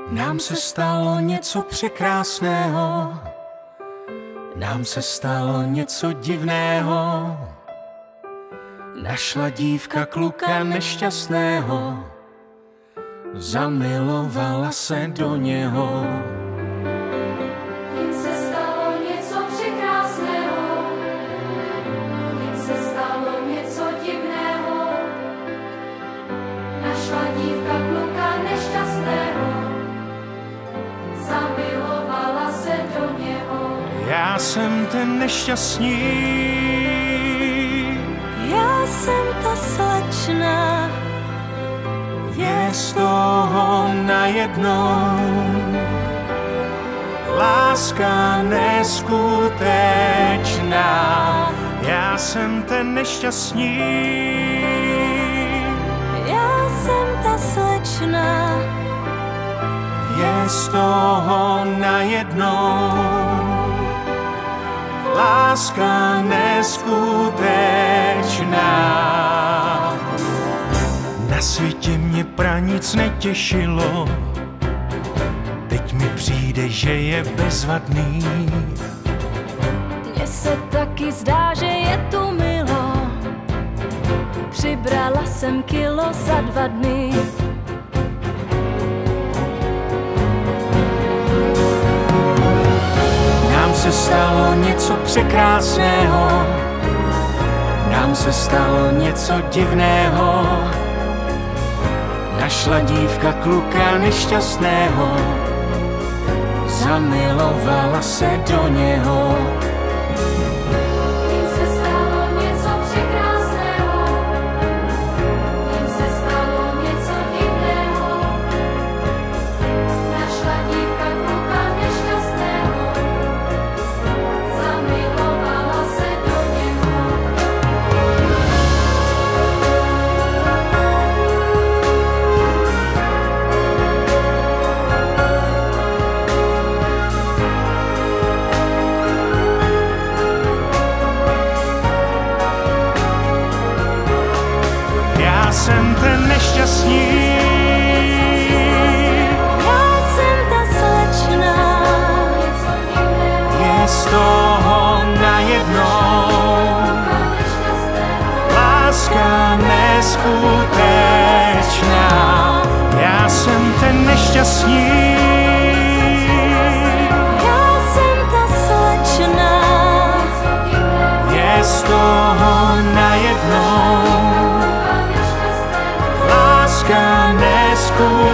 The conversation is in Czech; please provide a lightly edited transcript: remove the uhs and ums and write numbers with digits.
Nám se stalo něco překrásného, nám se stalo něco divného. Našla dívka kluka nešťastného, zamilovala se do něho. Jim se stalo něco překrásného, jim se stalo něco divného. Našla dívka kluka nešťastného, zamilovala se do něho. Já jsem ten nešťastný, já jsem ta slečna, je z toho najednou láska neskutečná. Já jsem ten nešťastný, já jsem ta slečna, je z toho najednou láska neskutečná. Na světě mě nic netěšilo, teď mi přijde, že je bezvadný. mně se taky zdá, že je tu milo. Přibrala jsem kilo za 2 dny. Nám se stalo něco překrásného, nám se stalo něco divného. Našla dívka kluka nešťastného, zamilovala se do něho. Jim se stalo něco překrásného, jim se stalo něco divného. Našla dívka kluka nešťastného, zamilovala se do něho. Já jsem ten nešťastný, Já jsem ta slečna, je z toho najednou láska neskutečná. Já jsem ten nešťastný, já jsem ta slečna, je z toho najednou láska neskutečná.